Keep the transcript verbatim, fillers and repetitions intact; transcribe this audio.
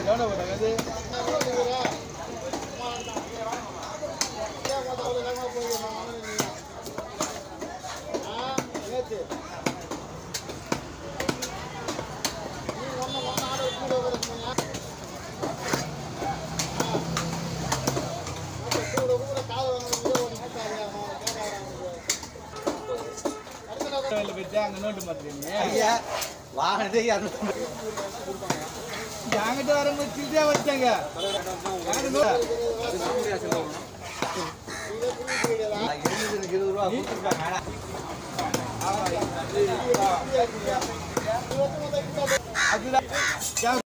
note மாத்திரீங்க வாங்கினதே என்கிட்ட வரும்போது சில்லியா வச்சாங்க இருபது ரூபா கொடுத்துருப்பாங்க அதுதான்